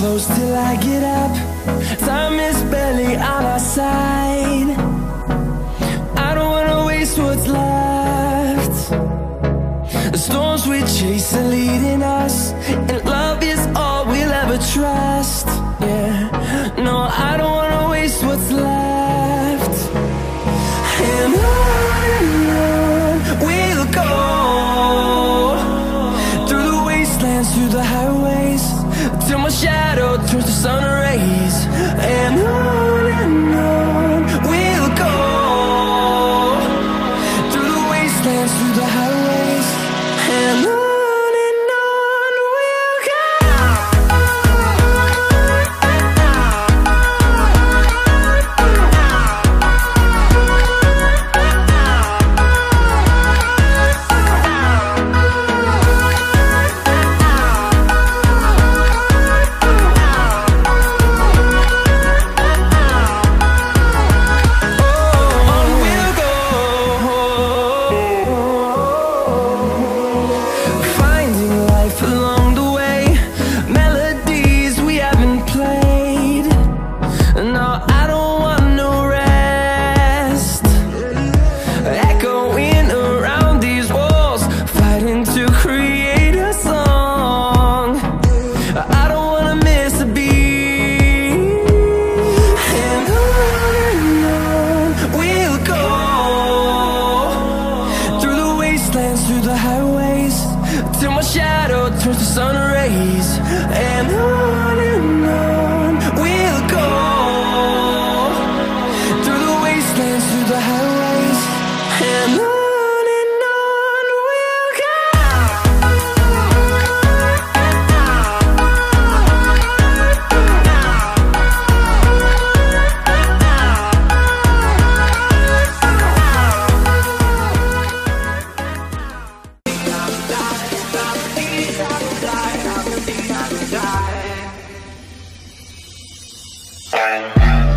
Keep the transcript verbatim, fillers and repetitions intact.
close till I get up. Time is barely on our side. I don't wanna waste what's left. The storms we chase are leading us, and love is all we'll ever trust. Yeah, no, I don't wanna waste what's left. And on and on we'll go, through the wastelands, through the highways, till my shadow turns to sun rays. And on and on we'll go, through the wastelands, through the highways, and on. Through the highways, till my shadow turns to sun rays. And on and on we'll go, through the wastelands, through the highways, and on. Bye.